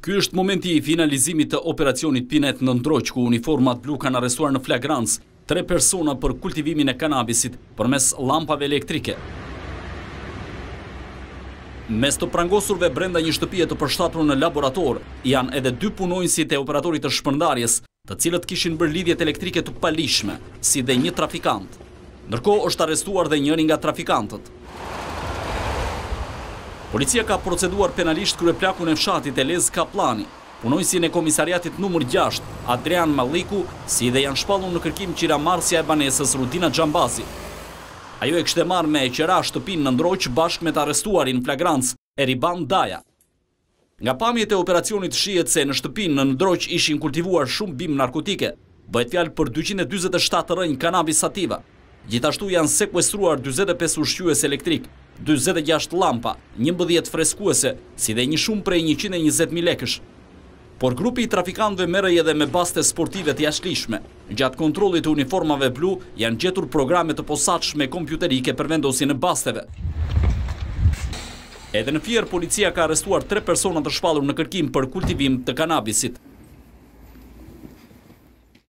Ky është momenti i finalizimit të operacionit Pinet në Ndroq, ku uniformat blu kanë arrestuar në flagrancë 3 persona për kultivimin e kanabisit përmes llampave elektrike. Mes të prangosurve brenda një shtëpie të përshtatur në laborator, janë edhe 2 punonjësit e operatorit të shpërndarjes, të cilët kishin bërë lidhjet elektrike të palishme, si dhe një trafikant. Ndërkohë është arrestuar dhe njëri nga trafikantët. Policia ka proceduar penalisht kryeplakun e fshatit Elez Kaplani, punonjësin e komisariatit numër 6, Adrian Malliku, si dhe janë shpallur në kërkim qiramarsja e banesës Rudina Xhambazi. Ajo e kishte marrë me qera shtëpinë në Ndroq bashkë me të arrestuarin në flagrancë Eriban Daja. Nga pamjet e operacionit shihet se në shtëpinë në Ndroq ishin kultivuar shumë bimë narkotike, bëhet fjalë për 247 rënjë kanabis sativa. Gjithashtu janë sekuestruar 45 ushqyes elektrik, 46 lampa, 11 freskuese, si dhe një shumë prej 120.000 lekësh. Por grupi i trafikantëve merrej edhe me baste sportive të jashtëligjshme. Gjatë kontrollit të uniformave blu janë gjetur programe të posaçme kompjuterike për vendosjen e basteve. Edhe në Fier policia ka arrestuar 3 persona të shpallur në kërkim për kultivim të kanabisit.